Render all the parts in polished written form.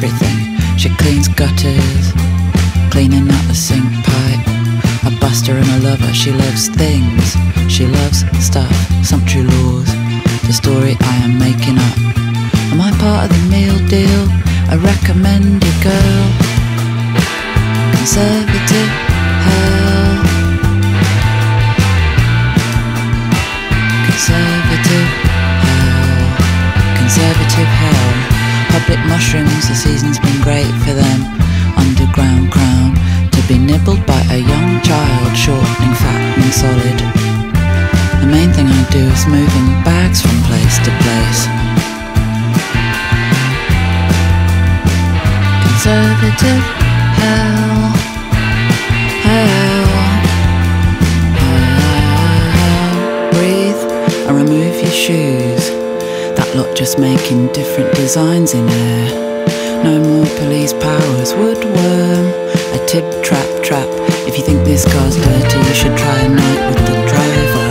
everything. She cleans gutters, cleaning out the sink pipe. A buster and a lover, she loves things, she loves stuff, sumptuary laws, the story I am making up. Am I part of the meal deal? A recommended girl? Conservative hell. Conservative hell. Conservative hell. Public mushrooms, the season's been great for them. Underground crown, to be nibbled by a young child, shortening, fattening, solid. The main thing I do is moving bags from place to place. Conservative hell, hell, hell. Breathe and remove your shoes. That lot just making different designs in air. No more police powers, woodworm, a Tibtrap trap. If you think this car's dirty, you should try a night with the driver.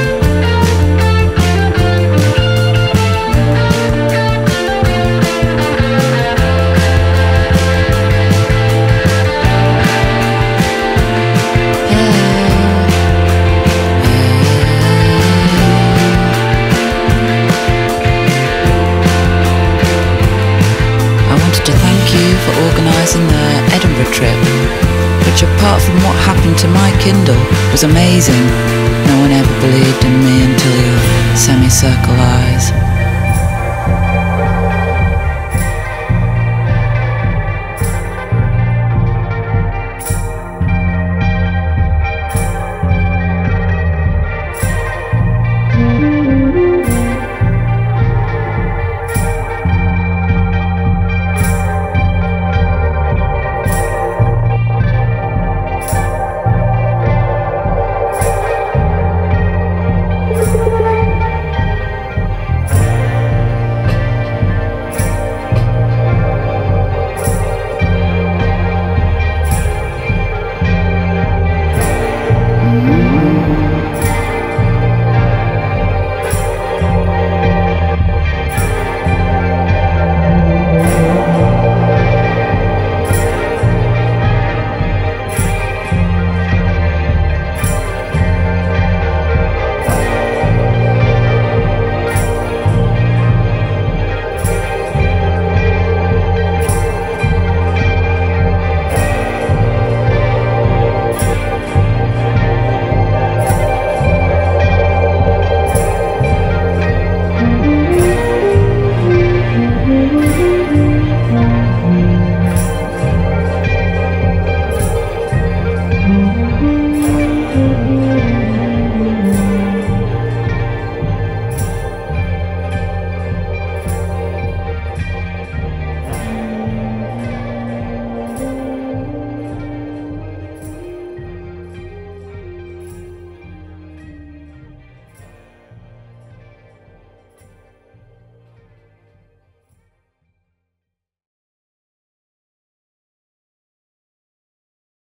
For organising the Edinburgh trip, which apart from what happened to my Kindle was amazing. No one ever believed in me until your semicircle eyes